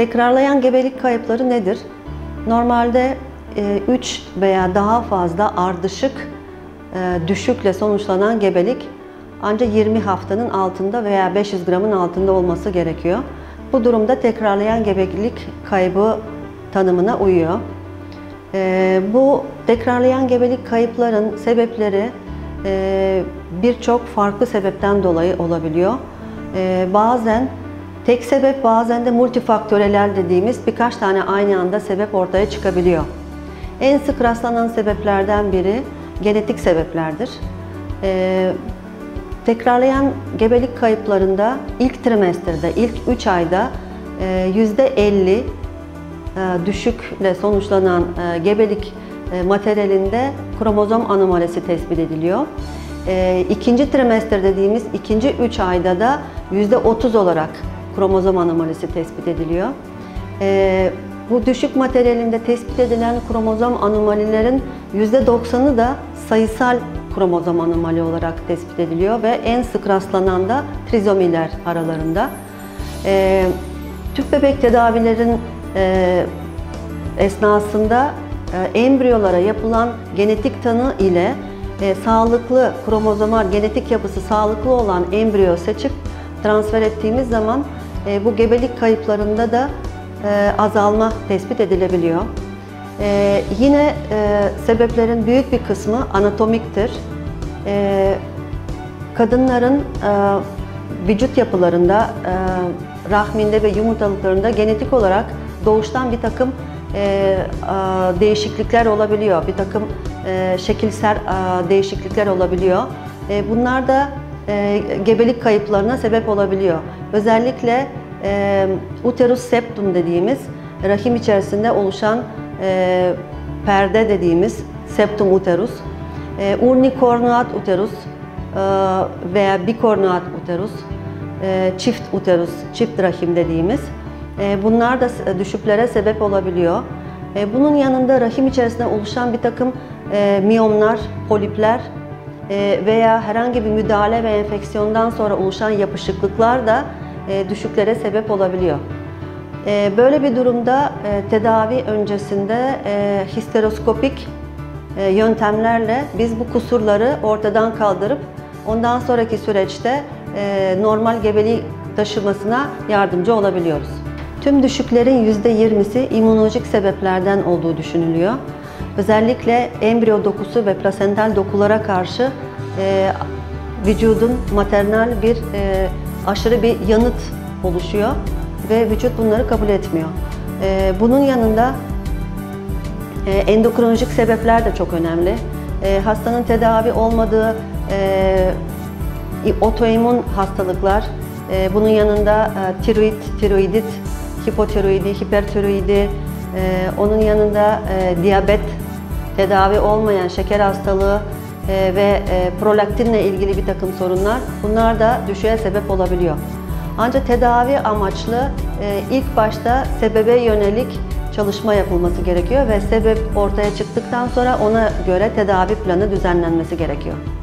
Tekrarlayan gebelik kayıpları nedir? Normalde 3 veya daha fazla ardışık düşükle sonuçlanan gebelik ancak 20 haftanın altında veya 500 gramın altında olması gerekiyor. Bu durumda tekrarlayan gebelik kaybı tanımına uyuyor. Bu tekrarlayan gebelik kayıpların sebepleri birçok farklı sebepten dolayı olabiliyor. Bazen tek sebep, bazen de multifaktörel dediğimiz birkaç tane aynı anda sebep ortaya çıkabiliyor. En sık rastlanan sebeplerden biri genetik sebeplerdir. Tekrarlayan gebelik kayıplarında ilk trimesterde, ilk 3 ayda %50 düşükle sonuçlanan gebelik materyalinde kromozom anomalisi tespit ediliyor. İkinci trimester dediğimiz ikinci 3 ayda da %30 olarak kromozom anomalisi tespit ediliyor. Bu düşük materyalinde tespit edilen kromozom anomalilerin %90'ı da sayısal kromozom anomali olarak tespit ediliyor ve en sık rastlanan da trizomiler aralarında. Tüp bebek tedavilerin esnasında embriyolara yapılan genetik tanı ile sağlıklı kromozomal genetik yapısı sağlıklı olan embriyo seçip transfer ettiğimiz zaman bu gebelik kayıplarında da azalma tespit edilebiliyor. Yine sebeplerin büyük bir kısmı anatomiktir. Kadınların vücut yapılarında, rahminde ve yumurtalıklarında genetik olarak doğuştan bir takım değişiklikler olabiliyor. Bir takım şekilsel değişiklikler olabiliyor. Bunlar da gebelik kayıplarına sebep olabiliyor. Özellikle uterus septum dediğimiz rahim içerisinde oluşan perde dediğimiz septum uterus, unikornuat uterus veya bikornuat uterus, çift uterus, çift rahim dediğimiz bunlar da düşüklere sebep olabiliyor. Bunun yanında rahim içerisinde oluşan bir takım miyomlar, polipler veya herhangi bir müdahale ve enfeksiyondan sonra oluşan yapışıklıklar da düşüklere sebep olabiliyor. Böyle bir durumda tedavi öncesinde histeroskopik yöntemlerle biz bu kusurları ortadan kaldırıp ondan sonraki süreçte normal gebeliği taşımasına yardımcı olabiliyoruz. Tüm düşüklerin %20'si immünolojik sebeplerden olduğu düşünülüyor. Özellikle embriyo dokusu ve plasental dokulara karşı vücudun maternal bir aşırı bir yanıt oluşuyor ve vücut bunları kabul etmiyor. Bunun yanında endokrinolojik sebepler de çok önemli. Hastanın tedavi olmadığı otoimmün hastalıklar, bunun yanında tiroid, tiroidit, hipotiroidi, hipertiroidi, onun yanında diyabet, tedavi olmayan şeker hastalığı ve prolaktinle ilgili bir takım sorunlar, bunlar da düşüğe sebep olabiliyor. Ancak tedavi amaçlı ilk başta sebebe yönelik çalışma yapılması gerekiyor ve sebep ortaya çıktıktan sonra ona göre tedavi planı düzenlenmesi gerekiyor.